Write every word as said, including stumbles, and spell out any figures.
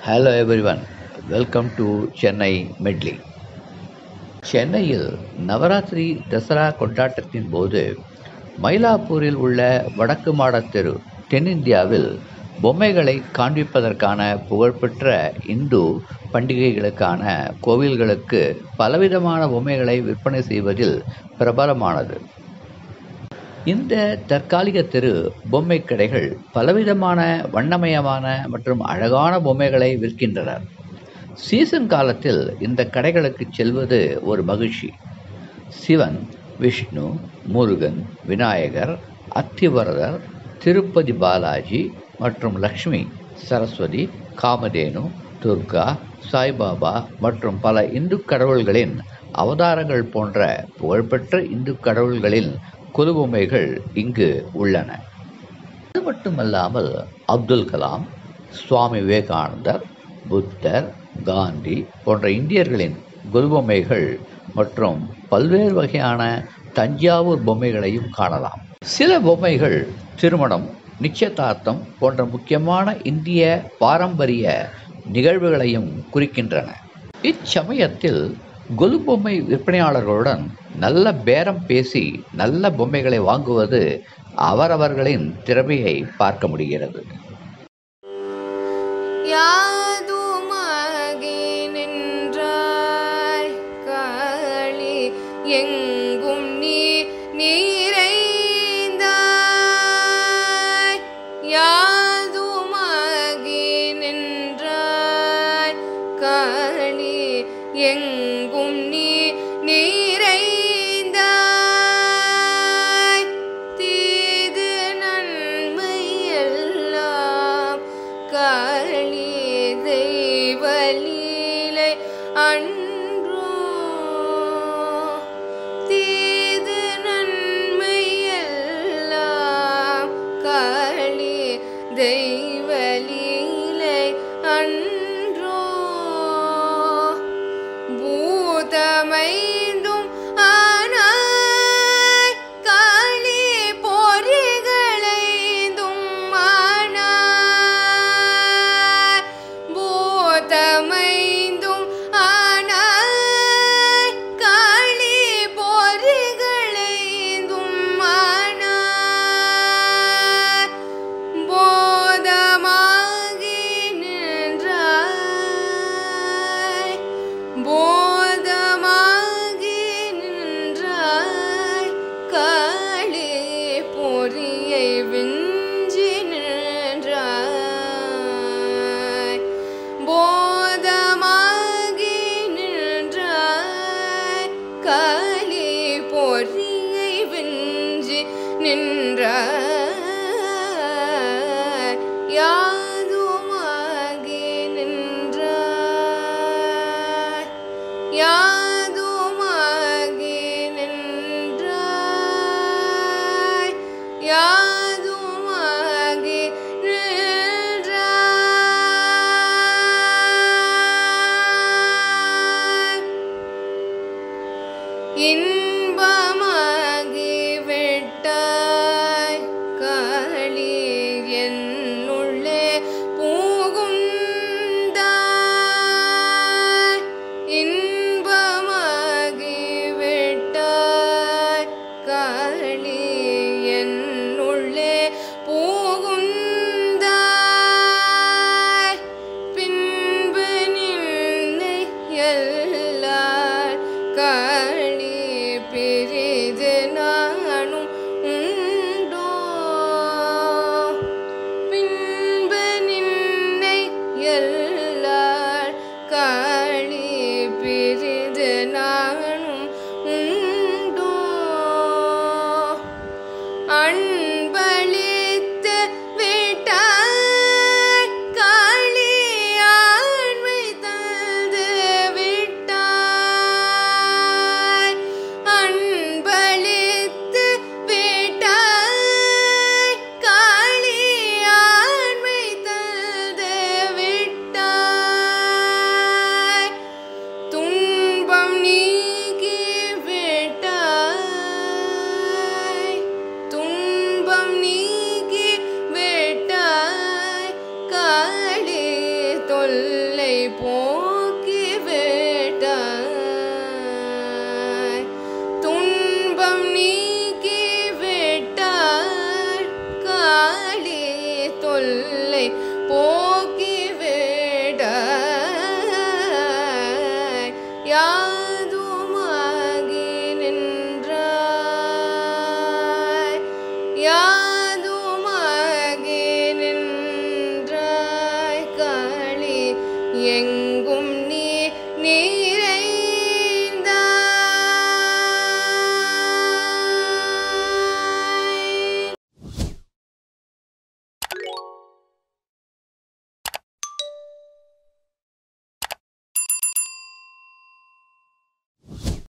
Hello everyone, welcome to Chennai medley. சென்னையில் நவராத்திரி தசரா கொண்டாட்டத்தின் போது மயிலாப்பூரில் உள்ள வடக்கு மாடத் தெரு தென்னிந்தியாவில் பொம்மைகளை காண்பிப்பதற்கான புகழ்பெற்ற இந்து பண்டிகைகளுக்கான கோவில்களுக்கு பலவிதமான பொம்மைகளை விற்பனை செய்வதில் பிரபலமானது. இந்த தற்காலிக தெரு பொம்மை கடைகள் பலவிதமான வண்ணமயமான மற்றும் அழகான பொம்மைகளை விற்கின்றனர். சீசன் காலத்தில் இந்த கடைகளுக்கு செல்வது ஒரு மகிழ்ச்சி. சிவன், விஷ்ணு, முருகன், விநாயகர், அத்திவரதர், திருப்பதி பாலாஜி மற்றும் லக்ஷ்மி, சரஸ்வதி, காமதேனு, துர்கா, சாய்பாபா மற்றும் பல இந்து கடவுள்களின் அவதாரங்கள் போன்ற புகழ்பெற்ற இந்து கடவுள்களின் கொலுபொம்மைகள் இங்கு உள்ளன. அது மட்டுமல்லாமல் அப்துல் கலாம், சுவாமி விவேகானந்தர், புத்தர், காந்தி போன்ற இந்தியர்களின் கொலுபொம்மைகள் மற்றும் பல்வேறு வகையான தஞ்சாவூர் பொம்மைகளையும் காணலாம். சில பொம்மைகள் திருமணம், நிச்சயதார்த்தம் போன்ற முக்கியமான இந்திய பாரம்பரிய நிகழ்வுகளையும் குறிக்கின்றன. இச்சமயத்தில் கொலு பொம்மை விற்பனையாளர்களுடன் நல்ல பேரம் பேசி நல்ல பொம்மைகளை வாங்குவது அவரவர்களின் திறமையை பார்க்க முடிகிறது. யாதுமாகி நின்றாய் காளி, எங்கும் நீ நிறைந்தாய். யாதுமாகி நின்றாய் காளி, எங்கும் நீ நிறைந்தாய். தீது நன்மை எல்லாம் காளி தெய்வலீலை அன்றோ. தீது நன்மை எல்லாம் காளி தெய்வலீலை அன்றோ. பூதமைந்தும் ஆனாய் காளி, பொறிகளைந்தும் ஆனாய். பூதமைந்தும் ஆனாய் காளி, பொறிகளைந்தும் ஆனாய். போதமாகி நின்றாய், போதமாகி நின்றாய் காளி, பொறியை விஞ்சி நின்றாய். போதமாகி நின்றாய் காளி, பொறியை விஞ்சி நின்றாய். யாதுமாகி நின்றாய், யாதுமாகி நின்றாய், யாதுமாகி நின்றாய். இன்பமாகி விட்டாய் காளி, என்னுள்ளே புகுந்தாய். இன்பமாகி விட்டாய் காளி, என்னுள்ளே புகுந்தாய். பின்பு நின்னை எல்லார் காளி